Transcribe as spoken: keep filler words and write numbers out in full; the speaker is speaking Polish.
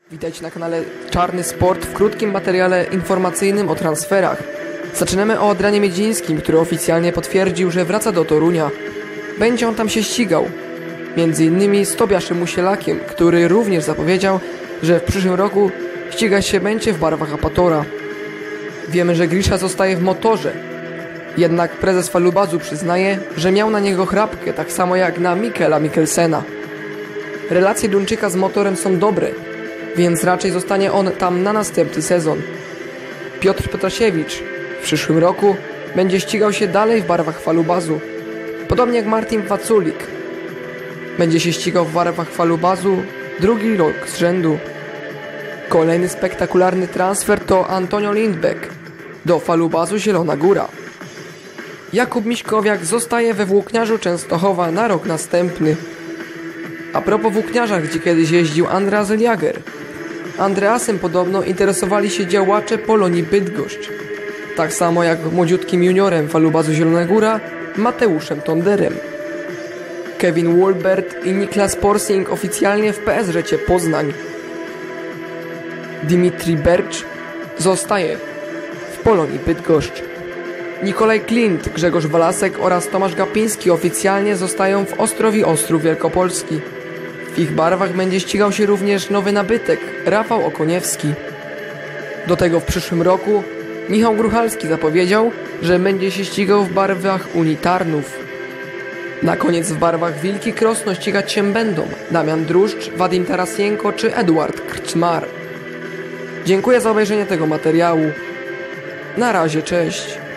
Witajcie na kanale Czarny Sport w krótkim materiale informacyjnym o transferach. Zaczynamy o Adrianie Miedzińskim, który oficjalnie potwierdził, że wraca do Torunia. Będzie on tam się ścigał, między innymi z Tobiaszem Musielakiem, który również zapowiedział, że w przyszłym roku ścigać się będzie w barwach Apatora. Wiemy, że Grisza zostaje w Motorze, jednak prezes Falubazu przyznaje, że miał na niego chrapkę, tak samo jak na Mikkela Mikkelsena. Relacje Duńczyka z Motorem są dobre, więc raczej zostanie on tam na następny sezon. Piotr Petrasiewicz w przyszłym roku będzie ścigał się dalej w barwach Falubazu, podobnie jak Martin Waculik. Będzie się ścigał w barwach Falubazu drugi rok z rzędu. Kolejny spektakularny transfer to Antonio Lindbeck do Falubazu Zielona Góra. Jakub Miśkowiak zostaje we Włókniarzu Częstochowa na rok następny. A propos włókniarza, gdzie kiedyś jeździł Andreas Jager. Andreasem podobno interesowali się działacze Polonii Bydgoszcz. Tak samo jak młodziutkim juniorem Falubazu Zielona Góra Mateuszem Tonderem. Kevin Wolbert i Niklas Porsing oficjalnie w P S R-cie Poznań. Dimitri Bercz zostaje w Polonii Bydgoszcz. Nikolaj Klint, Grzegorz Walasek oraz Tomasz Gapiński oficjalnie zostają w Ostrowi Ostrów Wielkopolski. W ich barwach będzie ścigał się również nowy nabytek Rafał Okoniewski. Do tego w przyszłym roku Michał Gruchalski zapowiedział, że będzie się ścigał w barwach Unii Tarnów. Na koniec w barwach Wilki Krosno ścigać się będą Damian Druszcz, Wadim Tarasienko czy Eduard Krczmar. Dziękuję za obejrzenie tego materiału. Na razie, cześć.